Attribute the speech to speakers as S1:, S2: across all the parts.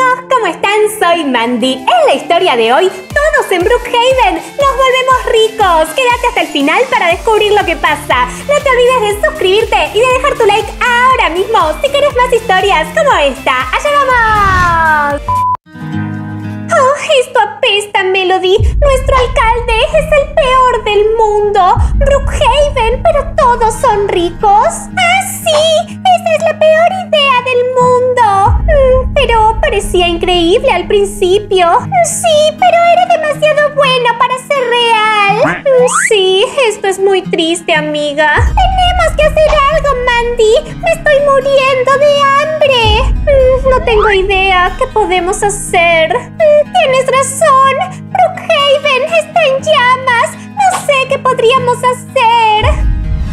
S1: Hola, ¿cómo están? Soy Mandy. En la historia de hoy, todos en Brookhaven nos volvemos ricos. Quédate hasta el final para descubrir lo que pasa. No te olvides de suscribirte y de dejar tu like ahora mismo si quieres más historias como esta. ¡Allá vamos! ¡Oh, esto apesta, Melody! Nuestro alcalde es el peor del mundo. Brookhaven, pero todos son ricos. ¡Ah, sí! ¡Esa es la peor idea del mundo! Pero parecía increíble al principio. Sí, pero era demasiado bueno para ser real. Sí, esto es muy triste, amiga. Tenemos que hacer algo, Mandy. Me estoy muriendo de hambre. No tengo idea qué podemos hacer. Tienes razón. Brookhaven está en llamas. No sé qué podríamos hacer.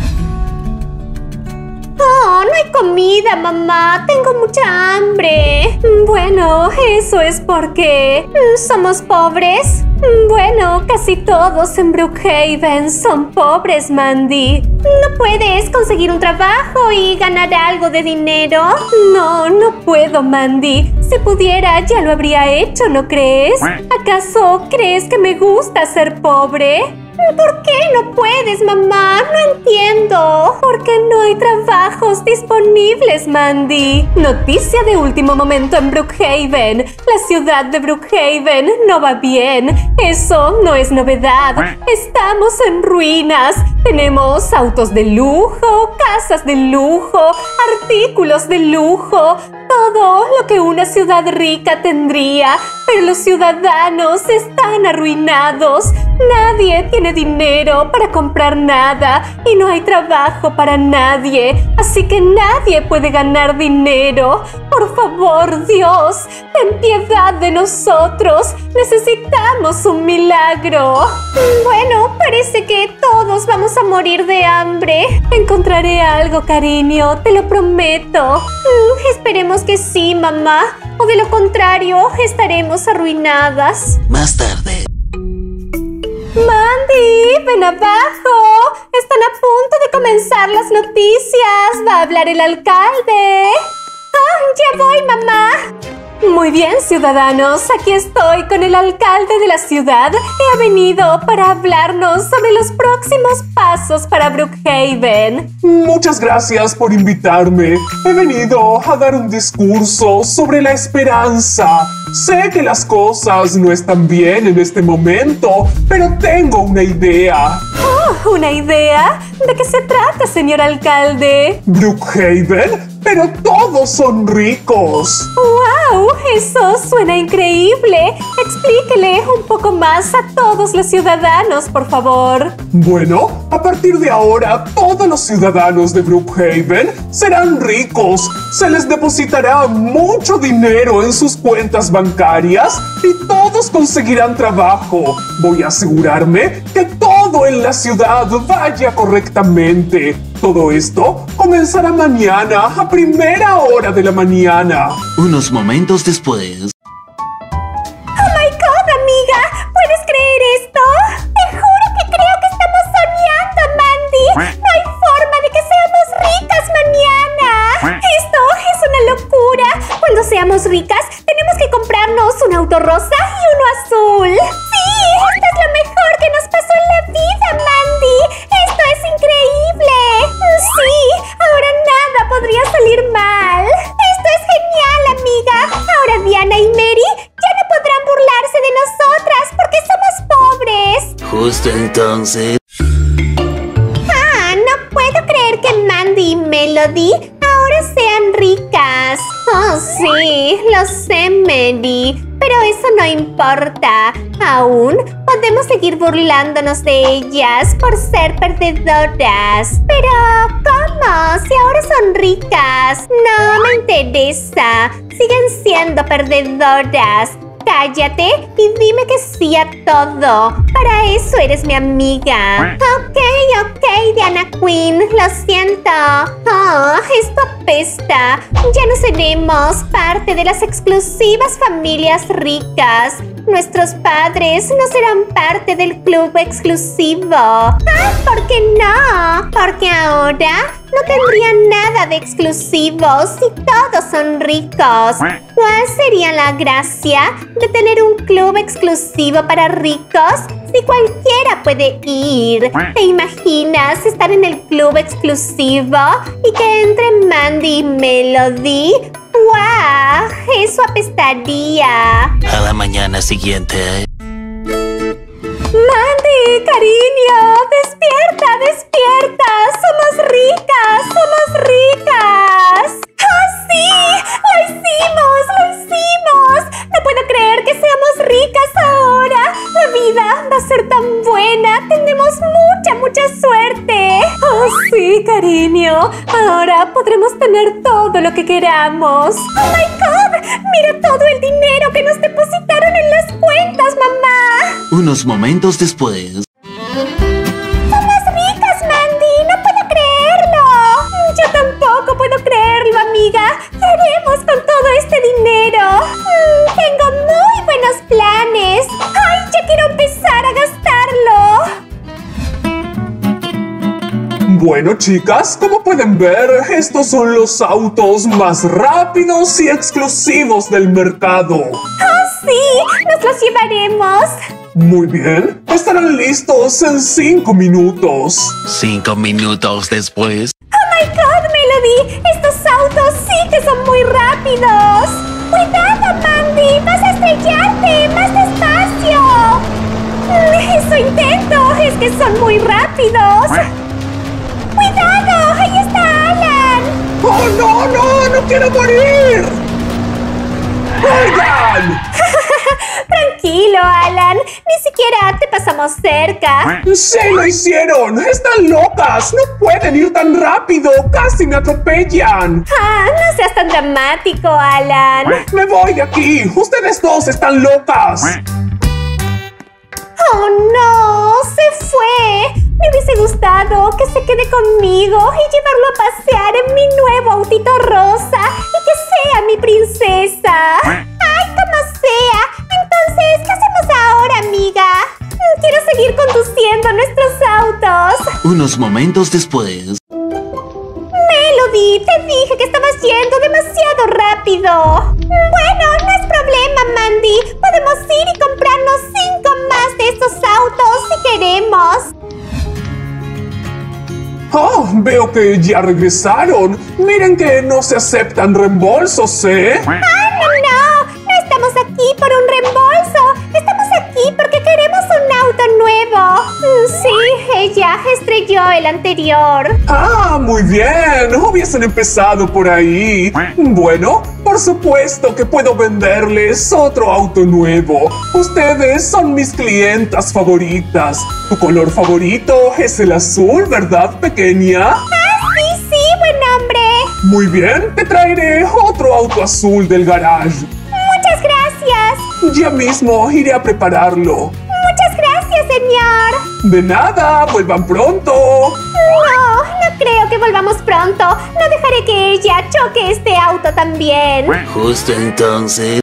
S1: Oh, no hay comida, mamá. Tengo mucha hambre. Bueno, eso es porque somos pobres. Bueno, casi todos en Brookhaven son pobres, Mandy. ¿No puedes conseguir un trabajo y ganar algo de dinero? No, no puedo, Mandy. Si pudiera, ya lo habría hecho, ¿no crees? ¿Acaso crees que me gusta ser pobre? ¿Por qué no puedes, mamá? No entiendo. ¿Por qué no hay trabajos disponibles, Mandy? Noticia de último momento en Brookhaven. La ciudad de Brookhaven no va bien. Eso no es novedad. Estamos en ruinas. Tenemos autos de lujo, casas de lujo, artículos de lujo. Todo lo que una ciudad rica tendría. Pero los ciudadanos están arruinados. Nadie tiene dinero para comprar nada y no hay trabajo para nadie. Así que nadie puede ganar dinero. Por favor, Dios, ten piedad de nosotros. Necesitamos un milagro. Bueno, parece que todos vamos a morir de hambre. Encontraré algo, cariño, te lo prometo. Esperemos que sí, mamá. O de lo contrario, estaremos arruinadas.
S2: Más tarde.
S1: Mandy, ven abajo. Están a punto de comenzar las noticias. Va a hablar el alcalde. Ya voy, mamá. Muy bien, ciudadanos. Aquí estoy con el alcalde de la ciudad. He venido para hablarnos sobre los próximos pasos para Brookhaven.
S3: Muchas gracias por invitarme. He venido a dar un discurso sobre la esperanza. Sé que las cosas no están bien en este momento, pero tengo una idea.
S1: Oh, ¿una idea? ¿De qué se trata, señor alcalde?
S3: ¿Brookhaven? Pero todos son ricos.
S1: ¡Wow! Eso suena increíble. Explíquele un poco más a todos los ciudadanos, por favor.
S3: Bueno, a partir de ahora, todos los ciudadanos de Brookhaven serán ricos. Se les depositará mucho dinero en sus cuentas bancarias y todos conseguirán trabajo. Voy a asegurarme que todo en la ciudad vaya correctamente. Todo esto comenzará mañana a primera hora de la mañana.
S2: Unos momentos después.
S1: ¡Oh, my God, amiga! ¿Puedes creer esto? Te juro que creo que estamos soñando, Mandy. No hay forma de que seamos ricas mañana. Esto es una locura. Cuando seamos ricas, tenemos que comprarnos un auto rosa y uno azul. ¡Sí! Esto es lo mejor que nos pasó en la vida, Mandy. Esto es increíble. Sí, ahora nada podría salir mal. Esto es genial, amiga. Ahora Diana y Mary ya no podrán burlarse de nosotras porque somos pobres.
S2: Justo entonces.
S1: No puedo creer que Mandy y Melody ahora sean ricas. Oh, sí, lo sé, Mary. Pero eso no importa. Aún podemos seguir burlándonos de ellas por ser perdedoras. Pero, ¿cómo? Si ahora son ricas. No me interesa. Siguen siendo perdedoras. Cállate y dime que sí a todo. Para eso eres mi amiga. Ok, Diana Queen. Lo siento. Oh, esto apesta. Ya no seremos parte de las exclusivas familias ricas. nuestros padres no serán parte del club exclusivo. Ah, ¿por qué no? Porque ahora no tendrían nada de exclusivo si todos son ricos. ¿Cuál sería la gracia de tener un club exclusivo para ricos si cualquiera puede ir? ¿Te imaginas estar en el club exclusivo y que entre Mandy y Melody? ¡Guau! Eso apestaría.
S2: A la mañana siguiente.
S1: Mandy, cariño, despierta, despierta. Somos ricas, somos ricas. ¡Ah, sí! ¡Lo hicimos, lo hicimos! No puedo creer que seamos ricas ahora. La vida va a ser tan buena. Tendremos mucha, mucha suerte. ¡Oh, sí, cariño! Ahora podremos tener todo lo que queramos. ¡Oh, my God! ¡Mira todo el dinero que nos depositaron en las cuentas, mamá!
S2: Unos momentos después.
S1: ¡Somos ricas, Mandy! ¡No puedo creerlo! Yo tampoco puedo creerlo, amiga. ¿Qué haremos con todo este dinero? Tengo muy buenos planes. ¡Ay, ya quiero empezar a gastarlo!
S3: Bueno, chicas, como pueden ver, estos son los autos más rápidos y exclusivos del mercado.
S1: ¡Oh, sí! ¡Nos los llevaremos!
S3: Muy bien, estarán listos en 5 minutos.
S2: 5 minutos después.
S1: ¡Oh, my God, Melody! ¡Estos autos sí que son muy rápidos! ¡Cuidado, Mandy! ¡Vas a estrellarte! ¡Más despacio! ¡Eso intento! ¡Es que son muy rápidos! ¡Cuidado! ¡Ahí está Alan!
S3: ¡Oh, no, no! ¡No quiero morir! ¡Oigan!
S1: Tranquilo, Alan. Ni siquiera te pasamos cerca.
S3: ¡Sí lo hicieron! ¡Están locas! ¡No pueden ir tan rápido! ¡Casi me atropellan!
S1: Ah, no seas tan dramático, Alan.
S3: ¡Me voy de aquí! ¡Ustedes dos están locas!
S1: ¡Oh, no! ¡Se fue! Me hubiese gustado que se quede conmigo y llevarlo a pasear en mi nuevo autito rosa y que sea mi princesa. ¡Ay, como sea! Entonces, ¿qué hacemos ahora, amiga? Quiero seguir conduciendo nuestros autos.
S2: Unos momentos después.
S1: Melody, te dije que estabas yendo demasiado rápido. Bueno, no es problema, Mandy. Podemos ir y comprarnos 5 más de estos autos si queremos.
S3: ¡Oh! Veo que ya regresaron. Miren que no se aceptan reembolsos, ¿eh?
S1: ¡Ah, no! No estamos aquí por un reembolso. Estamos aquí porque queremos un auto nuevo. Sí, ella estrelló el anterior.
S3: ¡Ah, muy bien! Hubiesen empezado por ahí. Bueno, por supuesto que puedo venderles otro auto nuevo. Ustedes son mis clientas favoritas. Tu color favorito es el azul, ¿verdad, pequeña?
S1: ¡Ah, sí, sí! ¡Buen hombre!
S3: Muy bien, te traeré otro auto azul del garage.
S1: ¡Muchas gracias!
S3: Ya mismo iré a prepararlo.
S1: ¡Muchas gracias, señor!
S3: De nada, vuelvan pronto.
S1: No creo que volvamos pronto. No dejaré que ella choque este auto también.
S2: Justo entonces.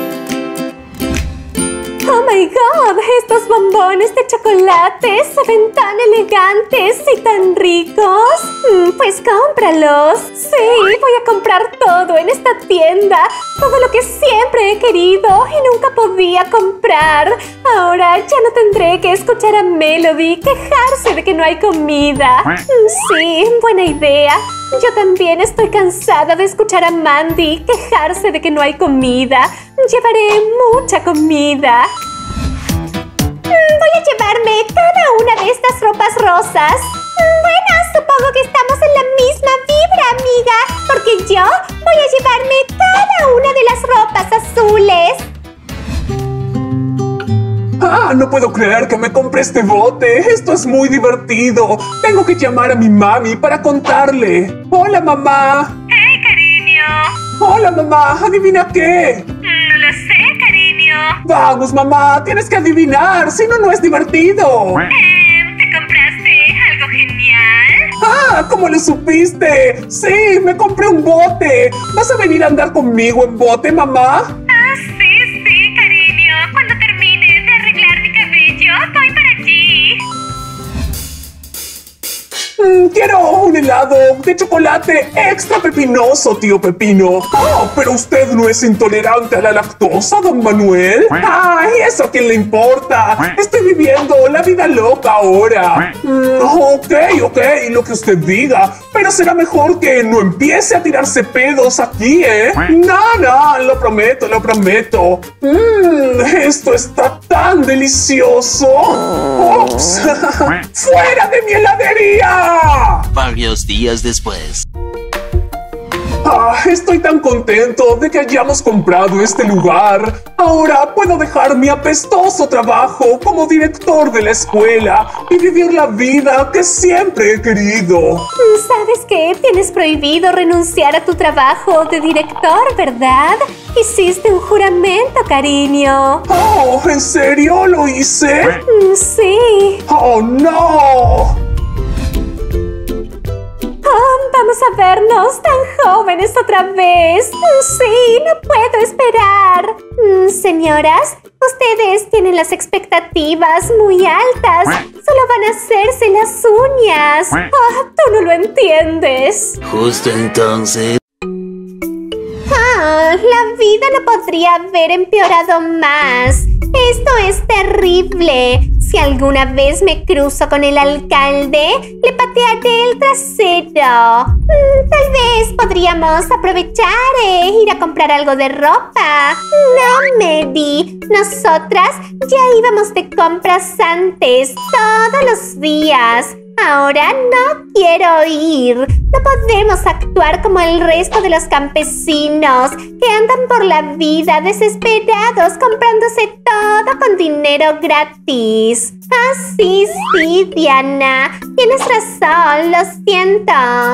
S1: ¡Oh, my God! Estos bombones de chocolate se ven tan elegantes y tan ricos. Pues cómpralos. Sí, voy a comprar todo en esta tienda. Todo lo que siempre he querido y nunca podía comprar. Ahora ya no tendré que escuchar a Melody quejarse de que no hay comida. Sí, buena idea. Yo también estoy cansada de escuchar a Mandy quejarse de que no hay comida. Llevaré mucha comida. Voy a llevarme cada una de estas ropas rosas. Bueno, supongo que estamos en la misma vibra, amiga. Porque yo voy a llevarme cada una de las ropas azules.
S3: ¡Ah! No puedo creer que me compré este bote. Esto es muy divertido. Tengo que llamar a mi mami para contarle. ¡Hola, mamá!
S4: ¡Hey, cariño!
S3: ¡Hola, mamá! ¿Adivina qué?
S4: No lo sé, cariño.
S3: Vamos, mamá. Tienes que adivinar. Si no, no es divertido.
S4: ¿Te compraste algo genial?
S3: ¡Ah! ¿Cómo lo supiste? Sí, me compré un bote. ¿Vas a venir a andar conmigo en bote, mamá?
S4: Ah, sí, cariño. Cuando termine
S3: Quiero un helado de chocolate extra pepinoso, tío Pepino. Oh, pero usted no es intolerante a la lactosa, don Manuel. Ay, ¿eso a quién le importa? Estoy viviendo la vida loca ahora. Ok, lo que usted diga. Pero será mejor que no empiece a tirarse pedos aquí, ¿eh? No, lo prometo. Esto está tan delicioso. ¡Ups! ¡Fuera de mi heladería!
S2: Varios días después.
S3: Estoy tan contento de que hayamos comprado este lugar. Ahora puedo dejar mi apestoso trabajo como director de la escuela y vivir la vida que siempre he querido.
S1: ¿Sabes qué? Tienes prohibido renunciar a tu trabajo de director, ¿verdad? Hiciste un juramento, cariño.
S3: Oh, ¿en serio lo hice?
S1: Sí.
S3: Oh, no.
S1: Vamos a vernos tan jóvenes otra vez. Sí, no puedo esperar. Señoras, ustedes tienen las expectativas muy altas. Solo van a hacerse las uñas. Tú no lo entiendes.
S2: Justo entonces.
S1: La vida no podría haber empeorado más. Esto es terrible. Si alguna vez me cruzo con el alcalde, le patearé el trasero. Tal vez podríamos aprovechar e ir a comprar algo de ropa. No, Mary. Nosotras ya íbamos de compras antes, todos los días. Ahora no quiero ir. No podemos actuar como el resto de los campesinos que andan por la vida desesperados comprándose todo con dinero gratis. Sí, Diana. Tienes razón, lo siento.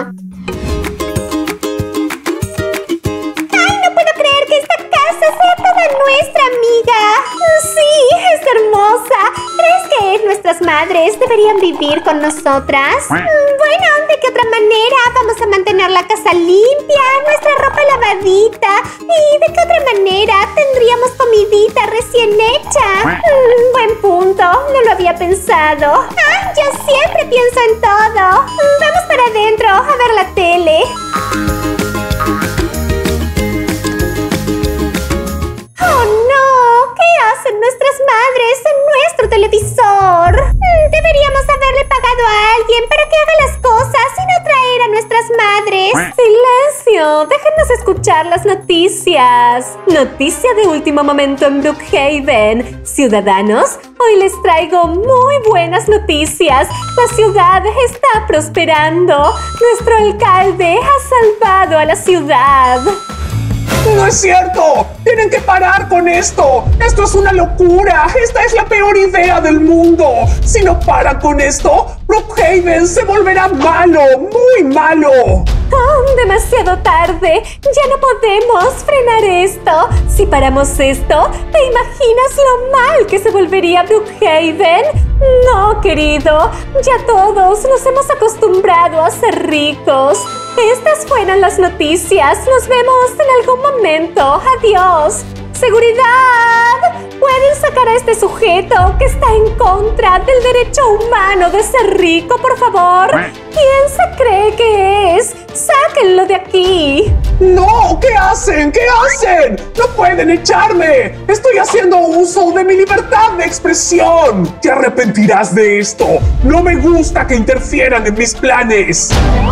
S1: ¡Ay, no puedo creer que esta casa sea toda nuestra, amiga! Sí, es hermosa. ¿Crees que nuestras madres deberían vivir con nosotras? Bueno, ¿de qué otra manera vamos a mantener la casa limpia, nuestra ropa lavadita? ¿Y de qué otra manera tendríamos comidita recién hecha? Buen punto, no lo había pensado. Yo siempre pienso en todo. Vamos para adentro a ver la tele. ¡Oh, no! ¿Qué hacen nuestras madres en nuestro televisor? Deberíamos haberle pagado a alguien para que haga las cosas y no traer a nuestras madres. ¡Silencio! Déjenos escuchar las noticias. Noticia de último momento en Brookhaven. Ciudadanos, hoy les traigo muy buenas noticias. La ciudad está prosperando. Nuestro alcalde ha salvado a la ciudad.
S3: ¡No es cierto! ¡Tienen que parar con esto! ¡Esto es una locura! ¡Esta es la peor idea del mundo! Si no paran con esto, Brookhaven se volverá malo, muy malo.
S1: Demasiado tarde. Ya no podemos frenar esto. Si paramos esto, ¿te imaginas lo mal que se volvería Brookhaven? No, querido. Ya todos nos hemos acostumbrado a ser ricos. Estas fueron las noticias. Nos vemos en algún momento. Adiós. ¡Seguridad! ¿Pueden sacar a este sujeto que está en contra del derecho humano de ser rico, por favor? ¿Quién se cree que es? ¡Sáquenlo de aquí!
S3: ¡No! ¿Qué hacen? ¿Qué hacen? ¡No pueden echarme! ¡Estoy haciendo uso de mi libertad de expresión! ¡Te arrepentirás de esto! ¡No me gusta que interfieran en mis planes!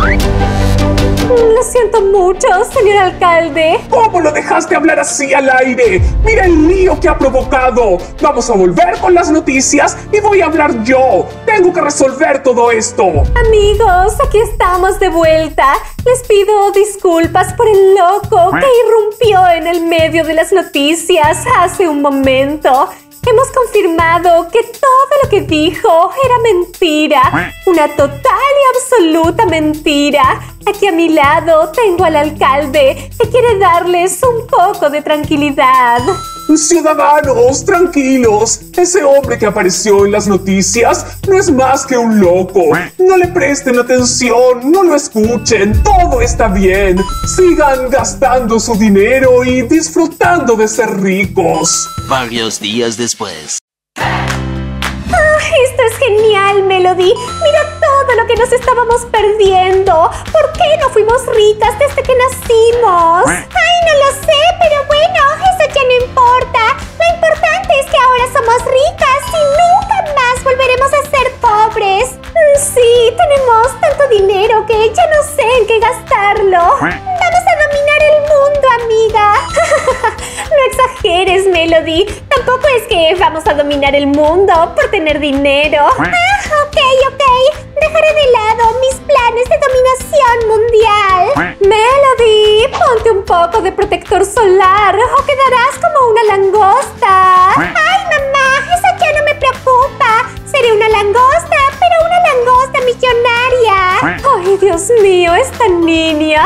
S1: Lo siento mucho, señor alcalde.
S3: ¿Cómo lo dejaste hablar así al aire? ¡Mira el lío que ha provocado! Vamos a volver con las noticias y voy a hablar yo. Tengo que resolver todo esto.
S1: Amigos, aquí estamos de vuelta. Les pido disculpas por el loco que irrumpió en el medio de las noticias hace un momento. Hemos confirmado que todo lo que dijo era mentira. Una total y absoluta mentira. Aquí a mi lado tengo al alcalde que quiere darles un poco de tranquilidad.
S3: Ciudadanos, tranquilos. Ese hombre que apareció en las noticias no es más que un loco. No le presten atención, no lo escuchen. Todo está bien. Sigan gastando su dinero y disfrutando de ser ricos.
S2: Varios días después.
S1: Esto es genial, Melody. Mira todo todo lo que nos estábamos perdiendo. ¿Por qué no fuimos ricas desde que nacimos? Ay, no lo sé, pero bueno, eso ya no importa. Lo importante es que ahora somos ricas y nunca más volveremos a ser pobres. Sí, tenemos tanto dinero que ya no sé en qué gastarlo. Vamos a dominar el mundo, amiga. No exageres, Melody. Tampoco es que vamos a dominar el mundo por tener dinero. Ok. Dejaré de lado mis planes de dominación mundial. Melody, ponte un poco de protector solar o quedarás como una langosta. Ay, mamá, eso ya no me preocupa. Seré una langosta, pero una langosta millonaria. Ay, Dios mío, esta niña.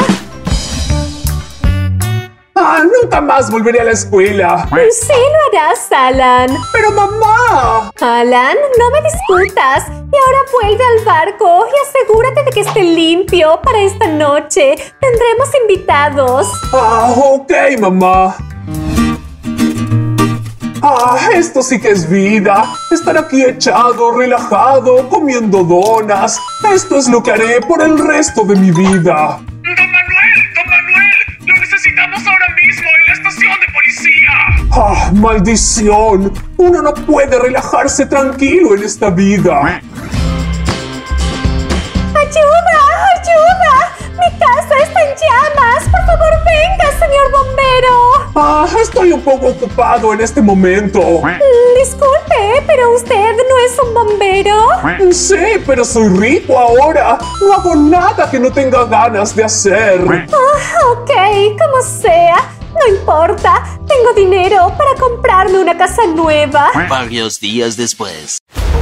S3: Nunca más volveré a la escuela.
S1: Sí lo harás, Alan.
S3: Pero mamá.
S1: Alan, no me discutas. Y ahora vuelve al barco y asegúrate de que esté limpio para esta noche. Tendremos invitados.
S3: Ok, mamá. Esto sí que es vida. Estar aquí echado, relajado, comiendo donas. Esto es lo que haré por el resto de mi vida.
S5: ¡Don Manuel! ¡Lo necesitamos ahora mismo en la estación de policía!
S3: ¡Maldición! Uno no puede relajarse tranquilo en esta vida.
S1: ¡Ayuda! ¡Mi casa está en llamas! ¡Por favor, venga, señor bombero!
S3: Estoy un poco ocupado en este momento.
S1: Disculpe, pero usted no es un bombero.
S3: Sí, pero soy rico ahora. No hago nada que no tenga ganas de hacer.
S1: Ok, como sea. No importa. Tengo dinero para comprarme una casa nueva.
S2: Varios días después.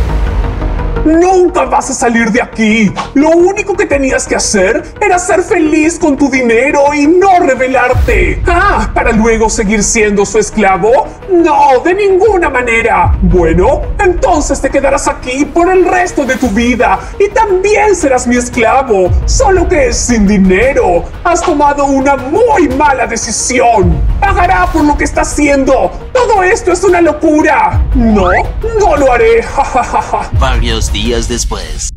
S3: ¡Nunca vas a salir de aquí! Lo único que tenías que hacer era ser feliz con tu dinero y no rebelarte. ¿Para luego seguir siendo su esclavo? ¡No, de ninguna manera! Bueno, entonces te quedarás aquí por el resto de tu vida y también serás mi esclavo, solo que sin dinero. Has tomado una muy mala decisión. Pagará por lo que está haciendo. Todo esto es una locura. No lo haré.
S2: Varios días después.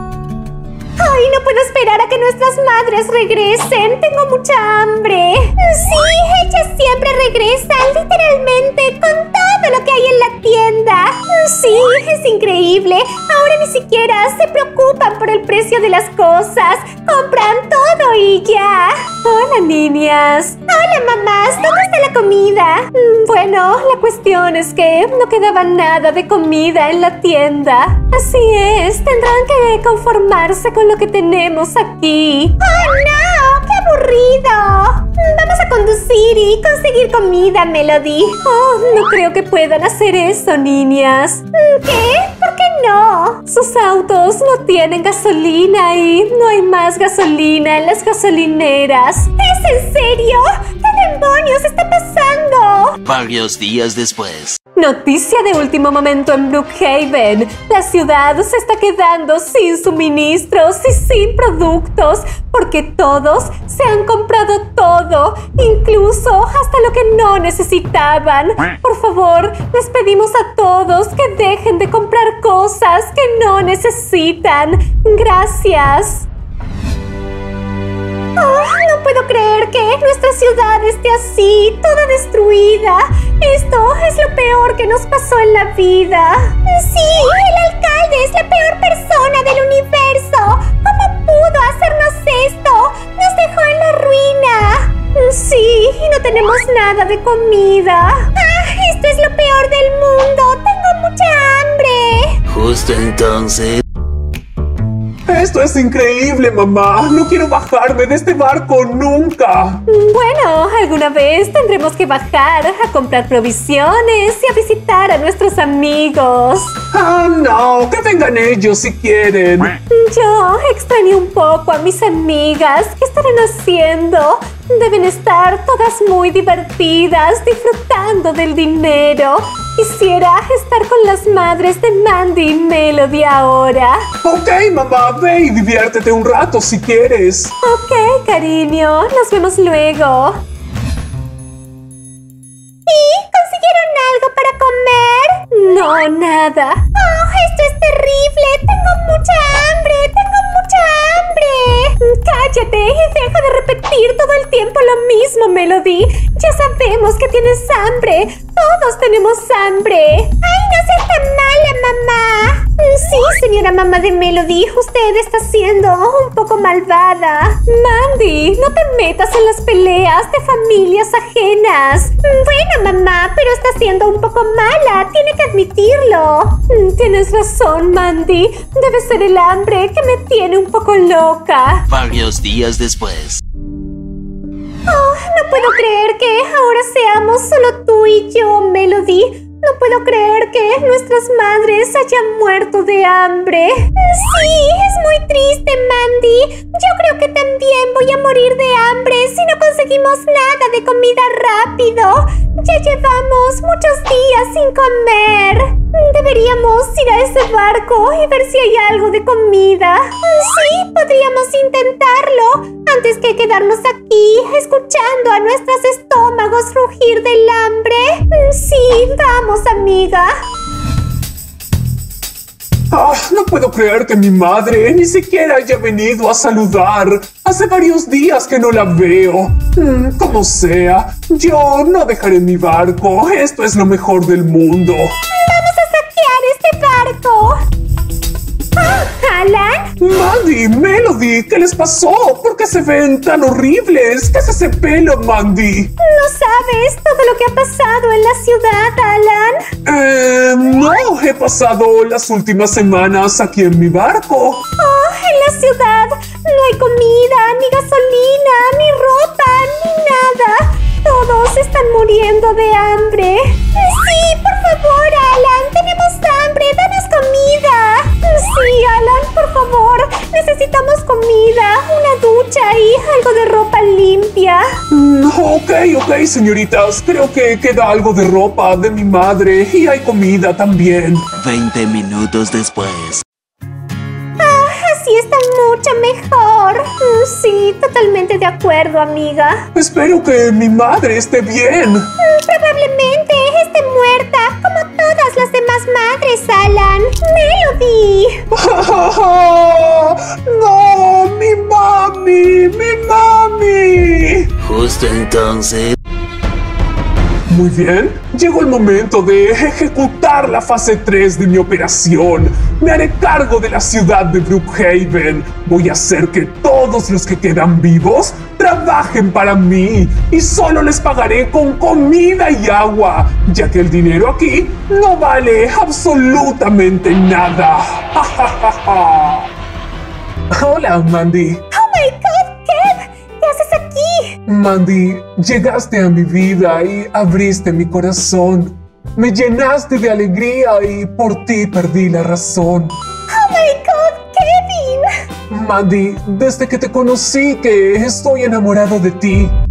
S1: Ay, no puedo esperar a que nuestras madres regresen. Tengo mucha hambre. Sí, ellas siempre regresan, literalmente, con todo lo que hay en la tienda. Sí, es increíble. Ahora ni siquiera se preocupan por el precio de las cosas. Compran todo y ya. Hola, niñas. Hola, mamás. ¿Dónde está la comida? Bueno, la cuestión es que no quedaba nada de comida en la tienda. Así es, tendrán que conformarse con lo que tenemos aquí. ¡Oh, no! ¡Qué aburrido! Vamos a conducir y conseguir comida, Melody. No creo que puedan hacer eso, niñas. ¿Qué? ¿Por qué no? Sus autos no tienen gasolina y no hay más gasolina en las gasolineras. ¿Es en serio? ¿Qué demonios está pasando?
S2: Varios días después.
S1: Noticia de último momento en Brookhaven. La ciudad se está quedando sin suministros y sin productos porque todos se han comprado todo, incluso hasta lo que no necesitaban. Por favor, les pedimos a todos que dejen de comprar cosas que no necesitan. Gracias. No puedo creer que nuestra ciudad esté así, toda destruida. Esto es lo peor que nos pasó en la vida. Sí, el alcalde es la peor persona del universo. ¿Cómo pudo hacernos esto? Nos dejó en la ruina. Sí, y no tenemos nada de comida. Esto es lo peor del mundo. Tengo mucha hambre.
S2: Justo entonces.
S3: Esto es increíble, mamá. No quiero bajarme de este barco nunca.
S1: Bueno, alguna vez tendremos que bajar a comprar provisiones y a visitar a nuestros amigos.
S3: No, que vengan ellos si quieren.
S1: Yo extrañé un poco a mis amigas. ¿Qué estarán haciendo? Deben estar todas muy divertidas, disfrutando del dinero. Quisiera estar con las madres de Mandy y Melody ahora.
S3: Ok, mamá, ve y diviértete un rato si quieres.
S1: Ok, cariño, nos vemos luego. ¿Y consiguieron algo para comer? No, nada. Esto es terrible. Tengo mucha hambre. Tengo cállate y deja de repetir todo el tiempo lo mismo, Melody. Ya sabemos que tienes hambre. Todos tenemos hambre. ¡Ay, no seas tan mala, mamá! Sí, señora mamá de Melody, usted está siendo un poco malvada. Mandy, no te metas en las peleas de familias ajenas. Bueno, mamá, pero está siendo un poco mala. Tiene que admitirlo. Tienes razón, Mandy. Debe ser el hambre que me tiene un poco loca.
S2: Varios días después.
S1: Oh, no puedo creer que ahora seamos solo tú y yo, Melody. No puedo creer que nuestras madres hayan muerto de hambre. Sí, es muy triste, Mandy. Yo creo que también voy a morir de hambre si no conseguimos nada de comida rápido. Ya llevamos muchos días sin comer. Deberíamos ir a ese barco y ver si hay algo de comida. Sí, podríamos intentarlo antes que quedarnos aquí escuchando a nuestros estómagos rugir del hambre. Sí, vamos, amiga.
S3: No puedo creer que mi madre ni siquiera haya venido a saludar. Hace varios días que no la veo. Como sea, yo no dejaré mi barco. Esto es lo mejor del mundo.
S1: ¡Vamos a saquear este barco! ¿Alan?
S3: Mandy, Melody, ¿qué les pasó? ¿Por qué se ven tan horribles? ¿Qué es ese pelo, Mandy?
S1: ¿No sabes todo lo que ha pasado en la ciudad, Alan?
S3: No, he pasado las últimas semanas aquí en mi barco.
S1: Oh, en la ciudad no hay comida, ni gasolina, ni ropa, ni nada. Todos están muriendo de hambre. Sí, por favor, Alan, tenemos hambre, danos comida. Sí, Alan, por favor, necesitamos comida, una ducha y algo de ropa limpia.
S3: Ok, señoritas, creo que queda algo de ropa de mi madre y hay comida también.
S2: 20 minutos después.
S1: Así está mucho mejor. Sí, totalmente de acuerdo, amiga.
S3: Espero que mi madre esté bien.
S1: Probablemente esté muerta, como todas las demás madres, Alan. Melody.
S3: ¡No! ¡Mi mami!
S2: Justo entonces.
S3: Muy bien, llegó el momento de ejecutar la fase 3 de mi operación. Me haré cargo de la ciudad de Brookhaven. Voy a hacer que todos los que quedan vivos trabajen para mí y solo les pagaré con comida y agua, ya que el dinero aquí no vale absolutamente nada. Hola, Mandy.
S1: Oh my God, Kev, ¿qué haces aquí?
S3: Mandy, llegaste a mi vida y abriste mi corazón. Me llenaste de alegría y por ti perdí la razón.
S1: Oh my God, Kevin.
S3: Mandy, desde que te conocí que estoy enamorado de ti.